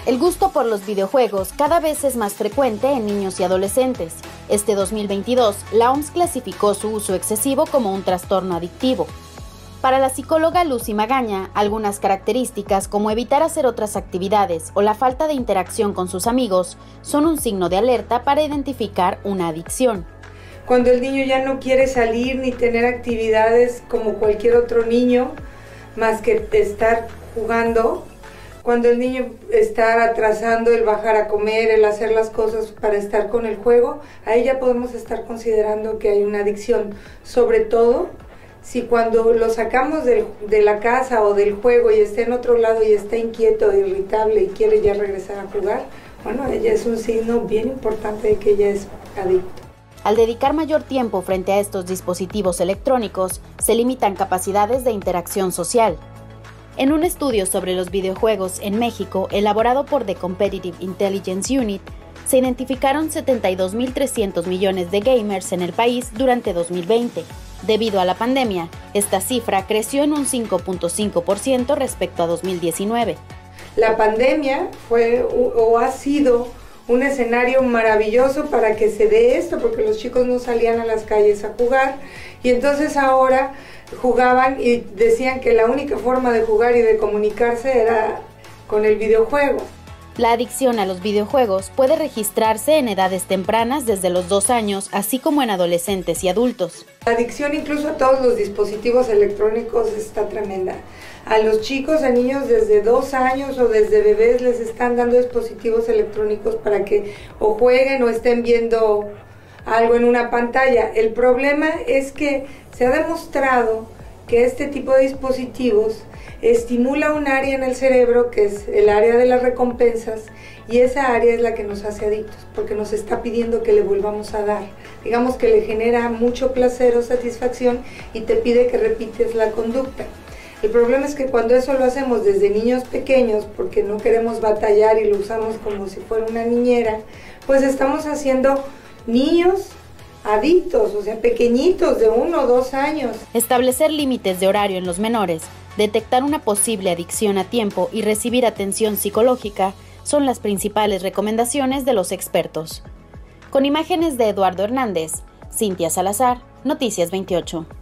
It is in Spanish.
El gusto por los videojuegos cada vez es más frecuente en niños y adolescentes. Este 2022, la OMS clasificó su uso excesivo como un trastorno adictivo. Para la psicóloga Lucy Magaña, algunas características como evitar hacer otras actividades o la falta de interacción con sus amigos son un signo de alerta para identificar una adicción. Cuando el niño ya no quiere salir ni tener actividades como cualquier otro niño, más que estar jugando, cuando el niño está atrasando el bajar a comer, el hacer las cosas para estar con el juego, ahí ya podemos estar considerando que hay una adicción. Sobre todo, si cuando lo sacamos de la casa o del juego y está en otro lado y está inquieto, irritable y quiere ya regresar a jugar, bueno, ella es un signo bien importante de que ella es adicto. Al dedicar mayor tiempo frente a estos dispositivos electrónicos, se limitan capacidades de interacción social. En un estudio sobre los videojuegos en México, elaborado por The Competitive Intelligence Unit, se identificaron 72.300 millones de gamers en el país durante 2020. Debido a la pandemia, esta cifra creció en un 5.5% respecto a 2019. La pandemia fue o ha sido un escenario maravilloso para que se dé esto, porque los chicos no salían a las calles a jugar, y entonces ahora jugaban y decían que la única forma de jugar y de comunicarse era con el videojuego. La adicción a los videojuegos puede registrarse en edades tempranas desde los 2 años, así como en adolescentes y adultos. La adicción incluso a todos los dispositivos electrónicos está tremenda. A los chicos, a niños desde 2 años o desde bebés les están dando dispositivos electrónicos para que o jueguen o estén viendo algo en una pantalla. El problema es que se ha demostrado que este tipo de dispositivos estimula un área en el cerebro que es el área de las recompensas, y esa área es la que nos hace adictos porque nos está pidiendo que le volvamos a dar. Digamos que le genera mucho placer o satisfacción y te pide que repites la conducta. El problema es que cuando eso lo hacemos desde niños pequeños, porque no queremos batallar y lo usamos como si fuera una niñera, pues estamos haciendo niños adictos, o sea, pequeñitos de 1 o 2 años. Establecer límites de horario en los menores, detectar una posible adicción a tiempo y recibir atención psicológica son las principales recomendaciones de los expertos. Con imágenes de Eduardo Hernández, Cintia Salazar, Noticias 28.